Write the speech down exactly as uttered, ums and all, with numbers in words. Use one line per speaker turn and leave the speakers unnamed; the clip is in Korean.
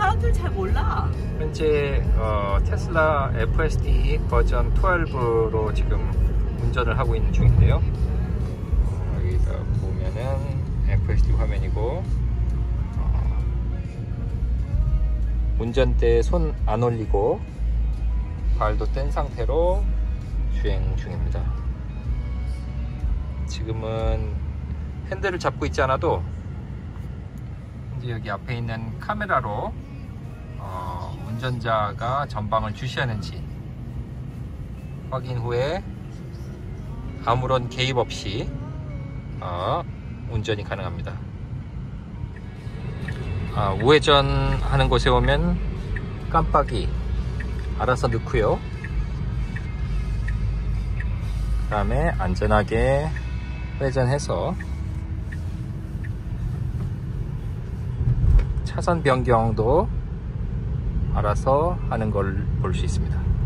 사람들 잘 몰라.
현재 어, 테슬라 에프에스디 버전 십이로 지금 운전을 하고 있는 중인데요. 어, 여기다 보면은 에프에스디 화면이고, 어, 운전대에 손 안 올리고 발도 뗀 상태로 주행 중입니다. 지금은 핸들을 잡고 있지 않아도 이제 여기 앞에 있는 카메라로 어, 운전자가 전방을 주시하는지 확인 후에 아무런 개입 없이 어, 운전이 가능합니다. 아, 우회전 하는 곳에 오면 깜빡이 알아서 넣고요. 그 다음에 안전하게 회전해서 차선 변경도 알아서 하는 걸 볼 수 있습니다.